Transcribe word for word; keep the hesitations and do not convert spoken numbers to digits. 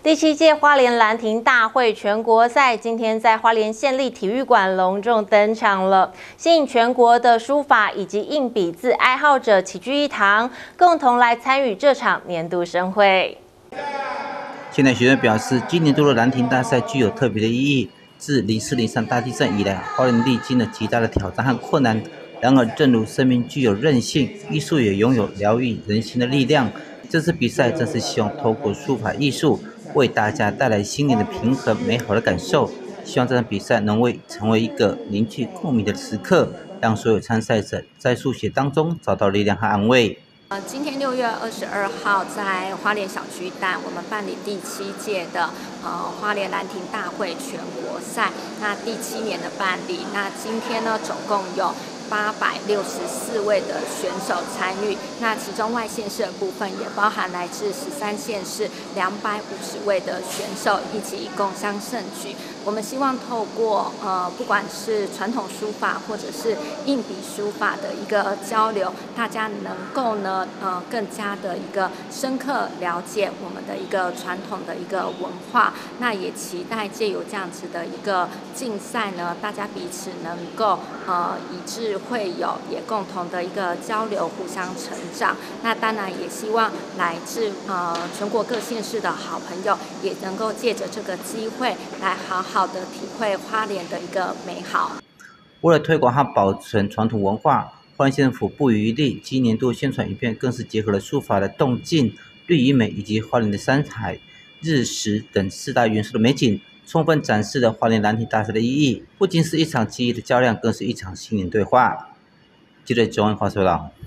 第七届花莲兰亭大会全国赛今天在花莲县立体育馆隆重登场了，吸引全国的书法以及硬笔字爱好者齐聚一堂，共同来参与这场年度盛会。 现代学院表示，今年度的兰亭大赛具有特别的意义。自零四零三大地震以来，花莲历经了极大的挑战和困难。然而，正如生命具有韧性，艺术也拥有疗愈人心的力量。这次比赛正是希望透过书法艺术，为大家带来心灵的平衡、美好的感受。希望这场比赛能为成为一个凝聚共鸣的时刻，让所有参赛者在书写当中找到力量和安慰。 呃，今天六月二十二号在花莲小巨蛋，我们办理第七届的呃花莲兰亭大会全国赛，那第七年的办理。那今天呢，总共有八百六十四位的选手参与，那其中外县市的部分也包含来自十三县市两百五十位的选手一起共襄盛举。我们希望透过呃不管是传统书法或者是硬笔书法的一个交流，大家能够呢呃更加的一个深刻了解我们的一个传统的一个文化。那也期待借由这样子的一个竞赛呢，大家彼此能够呃一致会友，也共同的一个交流，互相成长。那当然也希望来自呃全国各县市的好朋友，也能够借着这个机会来好好的体会花莲的一个美好。 为了推广和保存传统文化，花莲县政府不遗余力，今年度宣传影片更是结合了书法的动静、绿与美以及花莲的山海、日食等四大元素的美景，充分展示了花莲兰亭大赛的意义。不仅是一场记忆的较量，更是一场心灵对话。记者周文华说道。